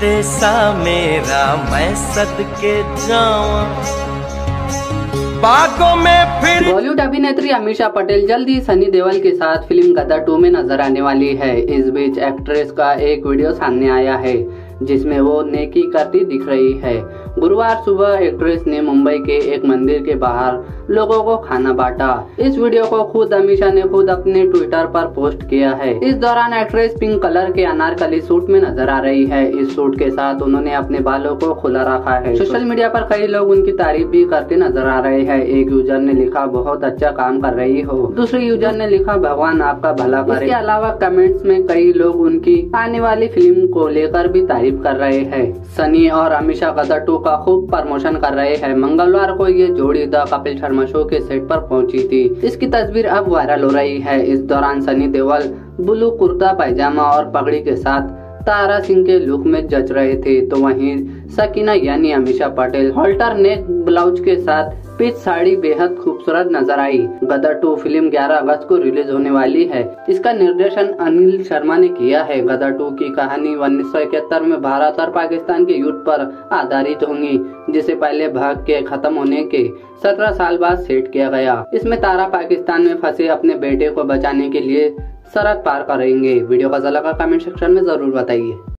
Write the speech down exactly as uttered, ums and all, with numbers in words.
तेरे सा मेरा मैं सदके जाऊं बागों में फिर। बॉलीवुड अभिनेत्री अमीषा पटेल जल्द ही सनी देओल के साथ फिल्म गदर टू में नजर आने वाली है। इस बीच एक्ट्रेस का एक वीडियो सामने आया है जिसमें वो नेकी करती दिख रही है। गुरुवार सुबह एक्ट्रेस ने मुंबई के एक मंदिर के बाहर लोगों को खाना बांटा। इस वीडियो को खुद अमीषा ने खुद अपने ट्विटर पर पोस्ट किया है। इस दौरान एक्ट्रेस पिंक कलर के अनारकली सूट में नजर आ रही है। इस सूट के साथ उन्होंने अपने बालों को खुला रखा है। सोशल मीडिया पर कई लोग उनकी तारीफ भी करते नजर आ रहे हैं। एक यूजर ने लिखा बहुत अच्छा काम कर रही हो, दूसरे यूजर ने लिखा भगवान आपका भला करे। इसके अलावा कमेंट्स में कई लोग उनकी आने वाली फिल्म को लेकर भी तारीफ कर रहे हैं। सनी और अमीषा गदर टू का खूब प्रमोशन कर रहे हैं। मंगलवार को ये जोड़ी द कपिल शर्मा शो के सेट पर पहुंची थी। इसकी तस्वीर अब वायरल हो रही है। इस दौरान सनी देओल ब्लू कुर्ता पैजामा और पगड़ी के साथ तारा सिंह के लुक में जच रहे थे, तो वहीं सकीना यानी Ameesha Patel halter neck blouse के साथ पीच साड़ी बेहद खूबसूरत नजर आई। गदर टू फिल्म ग्यारह अगस्त को रिलीज होने वाली है। इसका निर्देशन अनिल शर्मा ने किया है। गदर टू की कहानी उन्नीस सौ इकहत्तर में भारत और पाकिस्तान के युद्ध पर आधारित होंगी, जिसे पहले भाग के खत्म होने के सत्रह साल बाद सेट किया गया। इसमें तारा पाकिस्तान में फंसे अपने बेटे को बचाने के लिए सरहद पार करेंगे। वीडियो कैसा लगा कमेंट सेक्शन में जरूर बताइए।